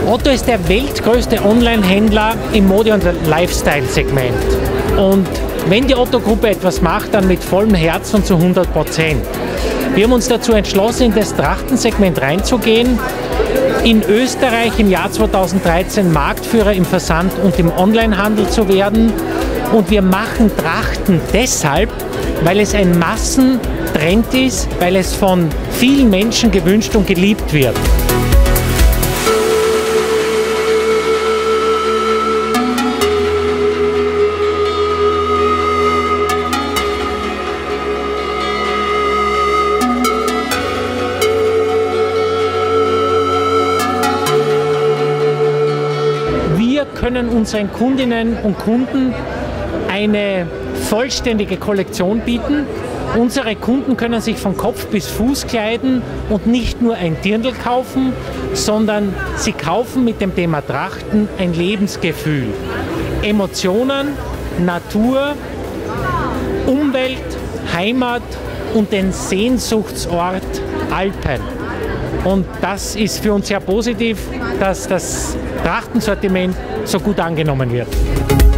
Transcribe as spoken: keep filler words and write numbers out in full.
Otto ist der weltgrößte Online-Händler im Mode- und Lifestyle-Segment. Und wenn die Otto-Gruppe etwas macht, dann mit vollem Herz und zu hundert Prozent. Wir haben uns dazu entschlossen, in das Trachtensegment reinzugehen. In Österreich im Jahr zweitausenddreizehn Marktführer im Versand und im Onlinehandel zu werden. Und wir machen Trachten deshalb, weil es ein Massentrend ist, weil es von vielen Menschen gewünscht und geliebt wird. Wir können unseren Kundinnen und Kunden eine vollständige Kollektion bieten. Unsere Kunden können sich von Kopf bis Fuß kleiden und nicht nur ein Dirndl kaufen, sondern sie kaufen mit dem Thema Trachten ein Lebensgefühl. Emotionen, Natur, Umwelt, Heimat und den Sehnsuchtsort Alpen. Und das ist für uns sehr positiv, dass das Trachtensortiment so gut angenommen wird.